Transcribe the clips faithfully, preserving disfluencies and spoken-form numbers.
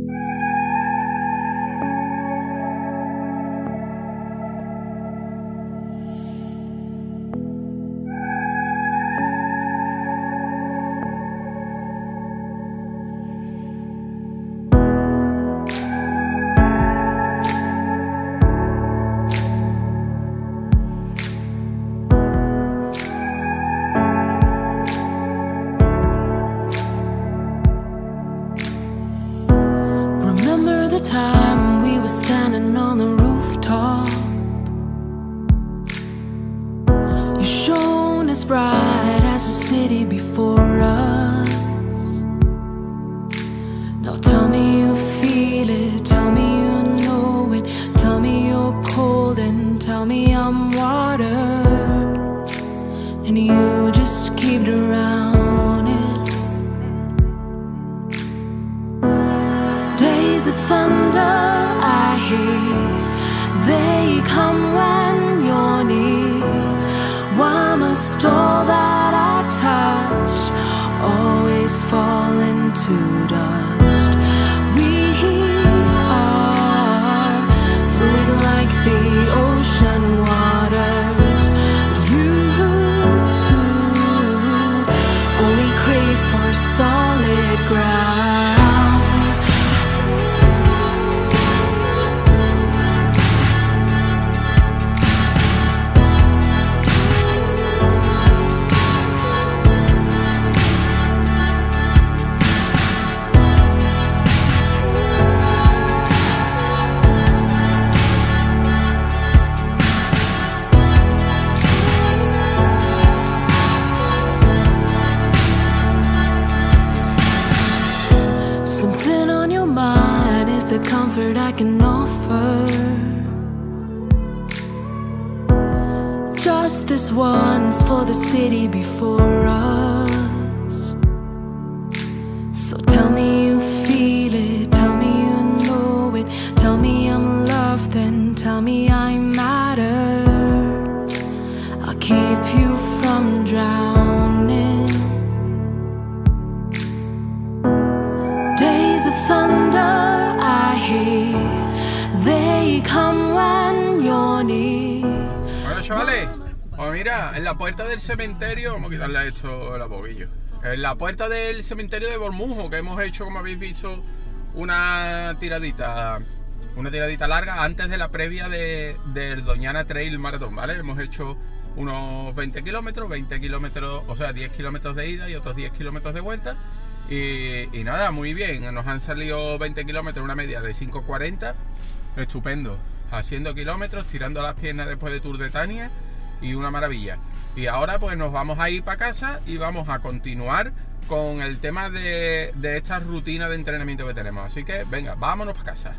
Time we were standing on the rooftop, you shone as bright as the city before us. Now tell me you feel it, tell me you know it, tell me you're cold and tell me I'm water, and you just keep drowning. Days of thunder I hear, they come when you're near. Why must all that I touch always fall into dust? We are fluid like the ocean waters, but you only crave for solid ground. Something on your mind is the comfort I can offer. Just this once for the city before us. So tell me you feel it, tell me you know it, tell me I'm loved and tell me I matter. I'll keep you from drowning. Days of thunder I hear, they come when you're near. Bueno, chavales, pues mira, en la puerta del cementerio, vamos a quitarle a esto el aboguillo. En la puerta del cementerio de Bormujo, que hemos hecho, como habéis visto, una tiradita, una tiradita larga antes de la previa de, del Doñana Trail Maratón, ¿vale? Hemos hecho unos veinte kilómetros, veinte kilómetros, o sea, diez kilómetros de ida y otros diez kilómetros de vuelta. Y, y nada, muy bien, nos han salido veinte kilómetros, una media de cinco cuarenta, estupendo, haciendo kilómetros, tirando las piernas después de Tour de Tania y una maravilla. Y ahora pues nos vamos a ir para casa y vamos a continuar con el tema de, de esta rutina de entrenamiento que tenemos. Así que venga, vámonos para casa.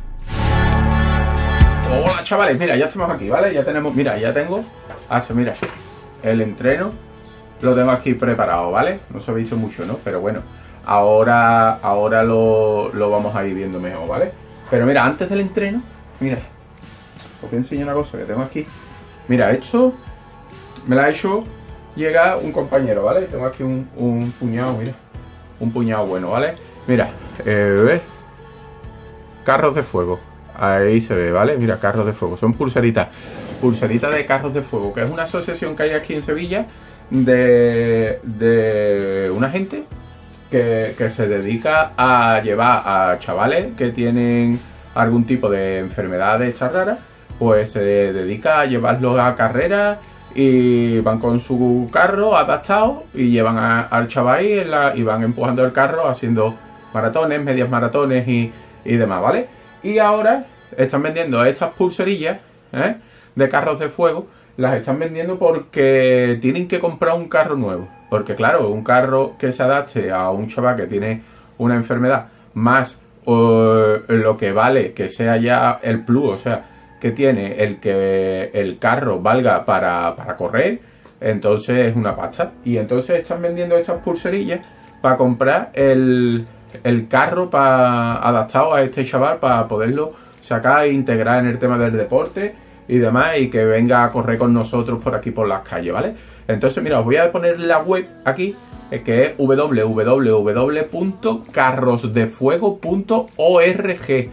Hola chavales, mira, ya estamos aquí, ¿vale? Ya tenemos, mira, ya tengo hasta, mira, el entreno lo tengo aquí preparado, ¿vale? No se ha visto mucho, ¿no? Pero bueno, ahora, ahora lo, lo vamos a ir viendo mejor, ¿vale? Pero mira, antes del entreno, mira, os voy a enseñar una cosa que tengo aquí. Mira, esto me la ha hecho llegar un compañero, ¿vale? Tengo aquí un, un puñado, mira, un puñado bueno, ¿vale? Mira, eh, ¿ves? Carros de fuego, ahí se ve, ¿vale? Mira, carros de fuego, son pulseritas, pulseritas de carros de fuego, que es una asociación que hay aquí en Sevilla de, de una gente que, que se dedica a llevar a chavales que tienen algún tipo de enfermedad de estas raras, pues se dedica a llevarlos a carreras y van con su carro adaptado y llevan a, al chaval ahí en la, y van empujando el carro haciendo maratones, medias maratones y, y demás, ¿vale? Y ahora están vendiendo estas pulserillas, ¿eh?, de carros de fuego. Las están vendiendo porque tienen que comprar un carro nuevo. Porque claro, un carro que se adapte a un chaval que tiene una enfermedad, más o, lo que vale que sea ya el plus, o sea, que tiene el que el carro valga para, para correr, entonces es una pasta. Y entonces están vendiendo estas pulserillas para comprar el, el carro para, adaptado a este chaval para poderlo sacar e integrar en el tema del deporte y demás, y que venga a correr con nosotros por aquí por las calles, ¿vale? Entonces mira, os voy a poner la web aquí que es w w w punto carros de fuego punto org,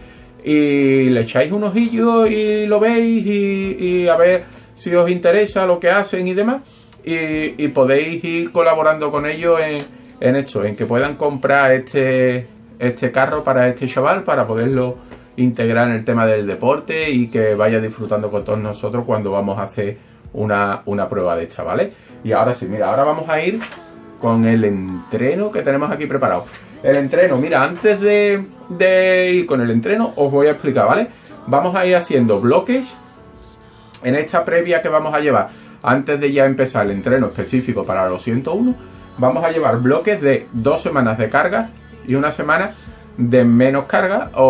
y le echáis un ojillo y lo veis y, y a ver si os interesa lo que hacen y demás, y, y podéis ir colaborando con ellos en, en esto, en que puedan comprar este, este carro para este chaval, para poderlo integrar en el tema del deporte y que vaya disfrutando con todos nosotros cuando vamos a hacer una, una prueba de esta, ¿vale? Y ahora sí, mira, ahora vamos a ir con el entreno que tenemos aquí preparado. El entreno, mira, antes de, de ir con el entreno os voy a explicar, ¿vale? Vamos a ir haciendo bloques en esta previa que vamos a llevar. Antes de ya empezar el entreno específico para los ciento uno, vamos a llevar bloques de dos semanas de carga y una semana de menos carga, o,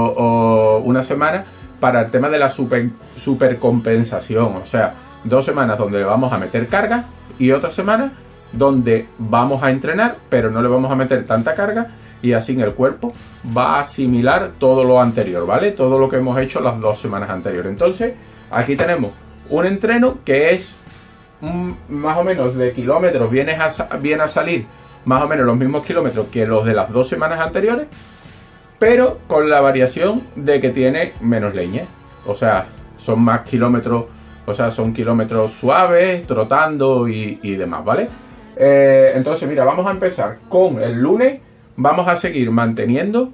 o una semana para el tema de la super, supercompensación. O sea, dos semanas donde vamos a meter carga y otra semana donde vamos a entrenar, pero no le vamos a meter tanta carga, y así el cuerpo va a asimilar todo lo anterior, ¿vale? Todo lo que hemos hecho las dos semanas anteriores. Entonces, aquí tenemos un entreno que es mm, más o menos de kilómetros, viene a, viene a salir más o menos los mismos kilómetros que los de las dos semanas anteriores, pero con la variación de que tiene menos leña. O sea, son más kilómetros, o sea, son kilómetros suaves, trotando y, y demás, ¿vale? Eh, entonces, mira, vamos a empezar con el lunes. Vamos a seguir manteniendo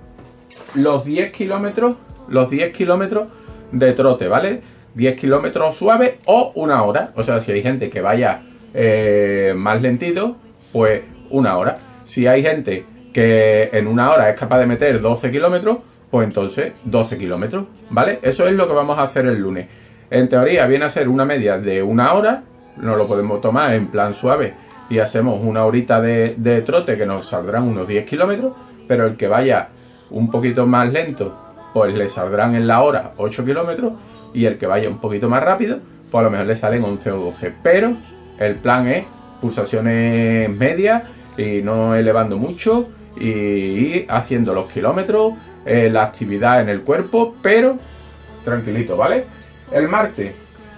los diez kilómetros, los diez kilómetros de trote, ¿vale? diez kilómetros suaves o una hora. O sea, si hay gente que vaya eh, más lentito, pues una hora. Si hay gente que en una hora es capaz de meter doce kilómetros, pues entonces doce kilómetros, ¿vale? Eso es lo que vamos a hacer el lunes. En teoría viene a ser una media de una hora. Nos lo podemos tomar en plan suave y hacemos una horita de, de trote que nos saldrán unos diez kilómetros, pero el que vaya un poquito más lento, pues le saldrán en la hora ocho kilómetros, y el que vaya un poquito más rápido, pues a lo mejor le salen once o doce. Pero el plan es pulsaciones medias y no elevando mucho, y ir haciendo los kilómetros, eh, la actividad en el cuerpo, pero tranquilito, ¿vale? El martes,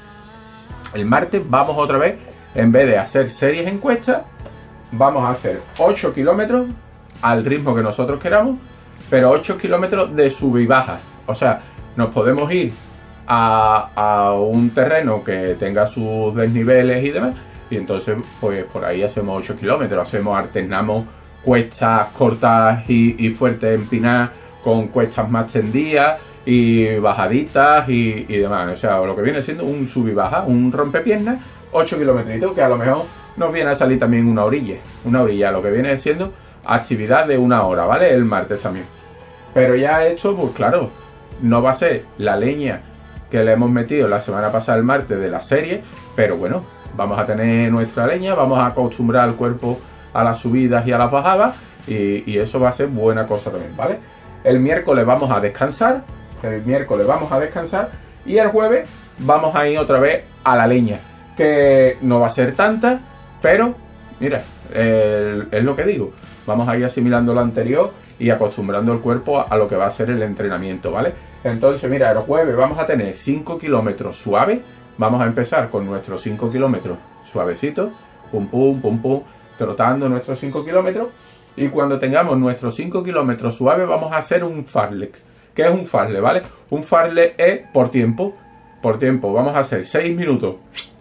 el martes vamos otra vez, en vez de hacer series encuestas, vamos a hacer ocho kilómetros al ritmo que nosotros queramos, pero ocho kilómetros de sub y baja. O sea, nos podemos ir a, a un terreno que tenga sus desniveles y demás, y entonces pues por ahí hacemos ocho kilómetros, hacemos, alternamos cuestas cortas y, y fuertes empinadas con cuestas más tendidas y bajaditas y, y demás. O sea, lo que viene siendo un sub y baja, un rompepiernas, ocho kilómetros, que a lo mejor nos viene a salir también una orilla, una orilla, lo que viene siendo actividad de una hora, ¿vale? El martes también. Pero ya esto, pues claro, no va a ser la leña que le hemos metido la semana pasada el martes de la serie, pero bueno, vamos a tener nuestra leña, vamos a acostumbrar al cuerpo a las subidas y a las bajadas, y, y eso va a ser buena cosa también, ¿vale? El miércoles vamos a descansar, el miércoles vamos a descansar, y el jueves vamos a ir otra vez a la leña, que no va a ser tanta, pero mira, eh, es lo que digo, vamos a ir asimilando lo anterior y acostumbrando el cuerpo a, a lo que va a ser el entrenamiento, ¿vale? Entonces, mira, el jueves vamos a tener cinco kilómetros suaves. Vamos a empezar con nuestros cinco kilómetros suavecitos, pum pum pum pum, trotando nuestros cinco kilómetros, y cuando tengamos nuestros cinco kilómetros suaves vamos a hacer un farlex. ¿Qué es un farle, vale? Un farle es por tiempo, por tiempo, vamos a hacer seis minutos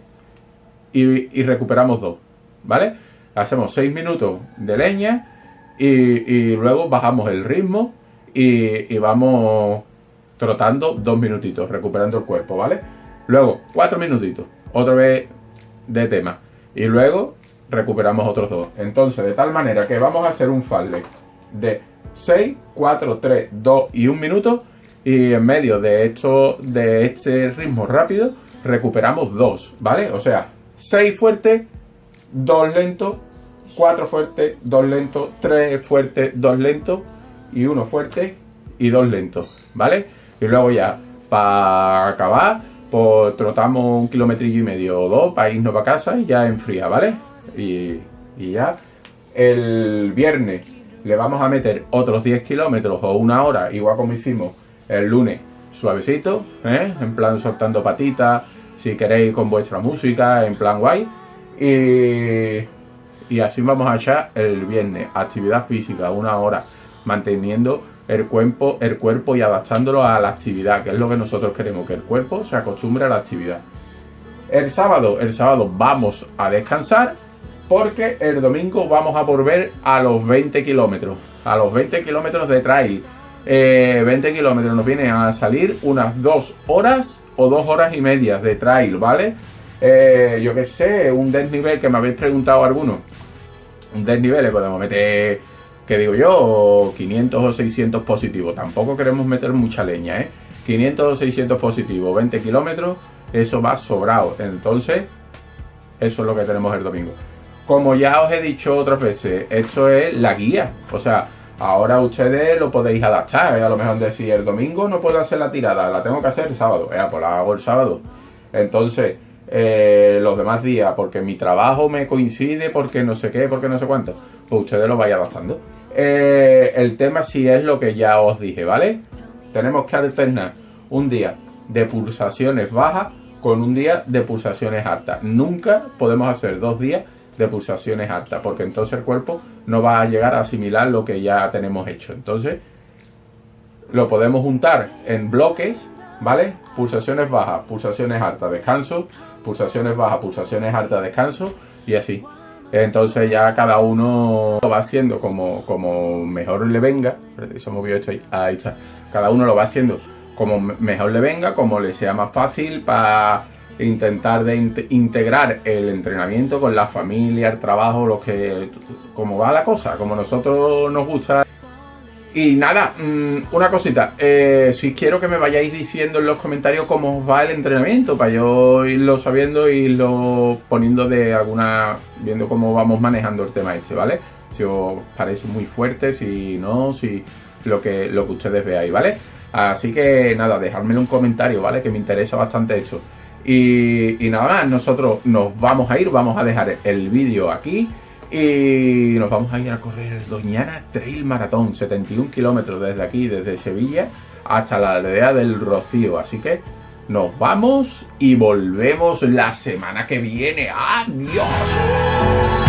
y, y recuperamos dos, ¿vale? Hacemos seis minutos de leña y, y luego bajamos el ritmo y, y vamos trotando dos minutitos, recuperando el cuerpo, ¿vale? Luego cuatro minutitos, otra vez de tema, y luego recuperamos otros dos. Entonces, de tal manera que vamos a hacer un farle de seis, cuatro, tres, dos y un minuto, y en medio de esto, de este ritmo rápido, recuperamos dos, ¿vale? O sea, seis fuertes, dos lentos, cuatro fuertes, dos lentos, tres fuertes, dos lentos y uno fuerte y dos lentos, ¿vale? Y luego ya, para acabar, pues trotamos un kilometrillo y medio o dos para irnos para casa y ya enfría, ¿vale? Y, y ya el viernes le vamos a meter otros diez kilómetros o una hora, igual como hicimos el lunes, suavecito, ¿eh? En plan soltando patitas, si queréis con vuestra música, en plan guay. Y, Y así vamos a echar el viernes. Actividad física, una hora, manteniendo el cuerpo, el cuerpo y adaptándolo a la actividad, que es lo que nosotros queremos, que el cuerpo se acostumbre a la actividad. El sábado, el sábado vamos a descansar, porque el domingo vamos a volver a los veinte kilómetros. A los veinte kilómetros de trail. Eh, veinte kilómetros nos vienen a salir unas dos horas o dos horas y media de trail, ¿vale? Eh, yo que sé, un desnivel que me habéis preguntado algunos. Un desnivel le podemos meter, que digo yo, quinientos o seiscientos positivos. Tampoco queremos meter mucha leña, ¿eh? quinientos o seiscientos positivos, veinte kilómetros, eso va sobrado. Entonces, eso es lo que tenemos el domingo. Como ya os he dicho otras veces, esto es la guía. O sea, ahora ustedes lo podéis adaptar. ¿eh? A lo mejor decir, el domingo no puedo hacer la tirada, la tengo que hacer el sábado. Eh, pues la hago el sábado. Entonces, eh, los demás días, porque mi trabajo me coincide, porque no sé qué, porque no sé cuánto, pues ustedes lo vayan adaptando. Eh, el tema sí es lo que ya os dije, ¿vale? Tenemos que alternar un día de pulsaciones bajas con un día de pulsaciones altas. Nunca podemos hacer dos días de pulsaciones altas, porque entonces el cuerpo no va a llegar a asimilar lo que ya tenemos hecho. Entonces lo podemos juntar en bloques, ¿vale? Pulsaciones bajas, pulsaciones altas, descanso, pulsaciones bajas, pulsaciones altas, descanso, y así. Entonces ya cada uno lo va haciendo como, como mejor le venga. Eso movió esto ahí. Ahí está. Cada uno lo va haciendo como mejor le venga, como le sea más fácil, para intentar de in integrar el entrenamiento con la familia, el trabajo, lo que, como va la cosa, como nosotros nos gusta. Y nada, una cosita, eh, si quiero que me vayáis diciendo en los comentarios cómo os va el entrenamiento, para yo irlo sabiendo y irlo poniendo de alguna, viendo cómo vamos manejando el tema este, ¿vale? Si os parece muy fuerte, si no, si lo que, lo que ustedes veáis, ¿vale? Así que nada, dejadmelo un comentario, ¿vale? Que me interesa bastante esto. Y, y nada más, nosotros nos vamos a ir, vamos a dejar el vídeo aquí. Y nos vamos a ir a correr el Doñana Trail Maratón, setenta y un kilómetros desde aquí, desde Sevilla hasta la aldea del Rocío. Así que nos vamos y volvemos la semana que viene. ¡Adiós!